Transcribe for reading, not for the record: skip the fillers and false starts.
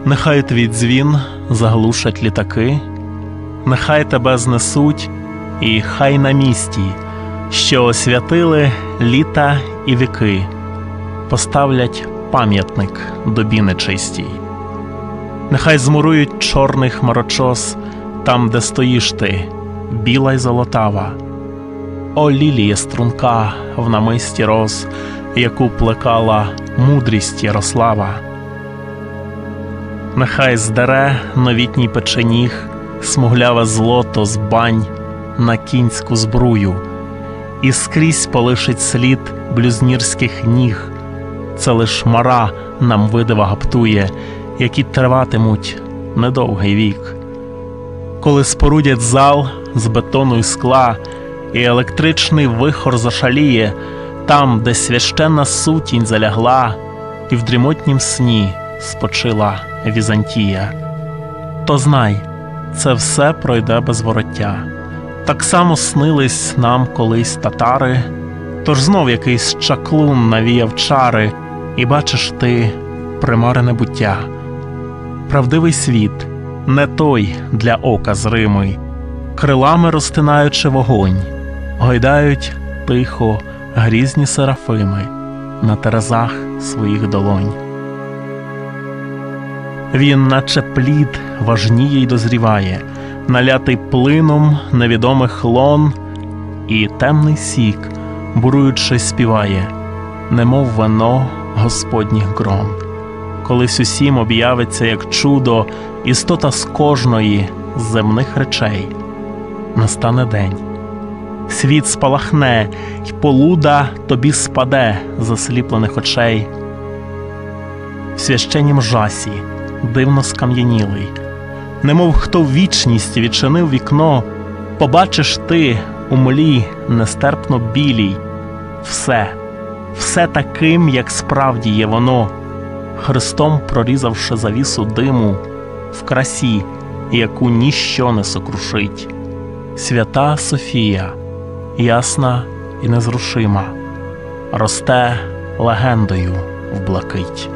Нехай твій дзвін заглушать літаки, нехай тебе знесуть, і хай на місті, що освятили літа і віки, поставлять пам'ятник добі нечистій. Нехай змурують чорний хмарочос там, де стоїш ти, біла й золотава. О, лілія струнка в намисті роз, яку плекала мудрість Ярослава. Нехай здере новітній печеніг смугляве злото з бань на кінську збрую, і скрізь полишить слід блюзнірських ніг. Це лиш мара нам видива гаптує, які триватимуть недовгий вік. Коли спорудять зал з бетону й скла, і електричний вихор зашаліє там, де священна сутінь залягла, і в дрімотнім сні спочила Візантія, то знай, це все пройде без вороття. Так само снились нам колись татари, тож знов якийсь чаклун навіяв чари, і бачиш ти примарене буття. Правдивий світ не той для ока зримий, крилами розтинаючи вогонь, гойдають тихо грізні серафими на терезах своїх долонь. Він, наче плід, важніє й дозріває, налятий плином невідомих лон, і темний сік, буруючи, співає, немов вино Господніх грон. Колись усім об'явиться, як чудо, істота з кожної з земних речей. Настане день, світ спалахне, й полуда тобі спаде з засліплених очей. В священнім жасі, дивно скам'янілий, немов хто в вічність відчинив вікно, побачиш ти у млі нестерпно білій все таким, як справді є воно, Христом прорізавши завісу диму в красі, яку ніщо не сокрушить. Свята Софія, ясна і незрушима, росте легендою в блакить.